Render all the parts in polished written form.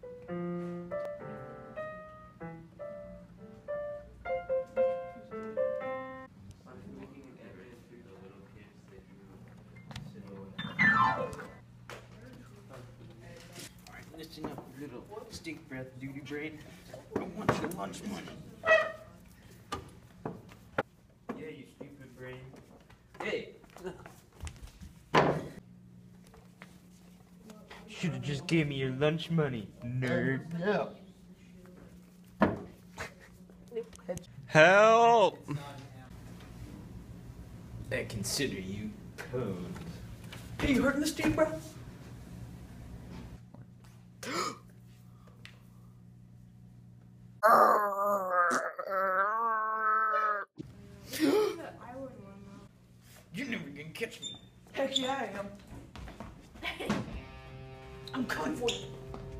Listen up, you little stink breath duty brain. I want your lunch money. Yeah, you stupid brain. Hey! Should've just gave me your lunch money, nerd. Yeah. Help! I consider you pwned. Hey, you hurting this dude, bro? You're never gonna catch me. Heck yeah, I am. I'm coming for you.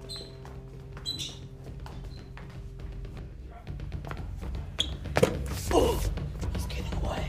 Oh, he's getting away.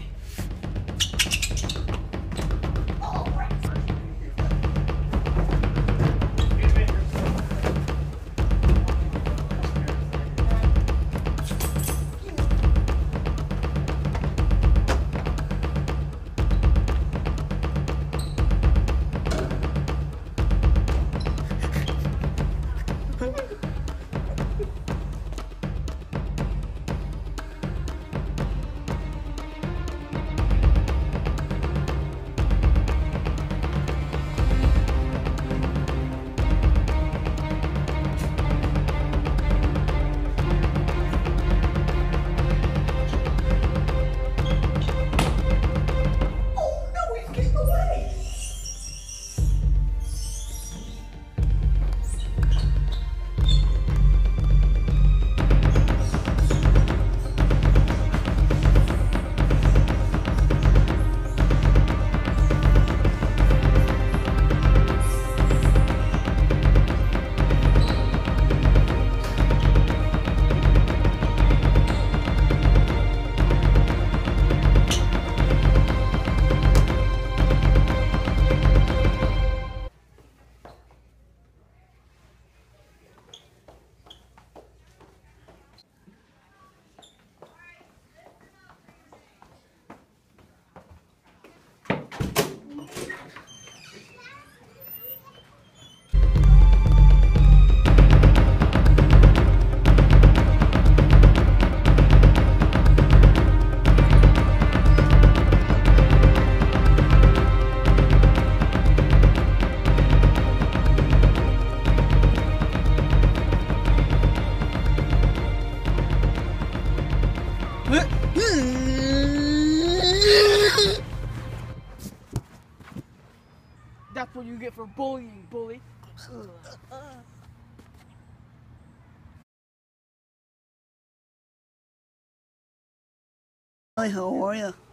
That's what you get for bullying, bully. Hi, how are you?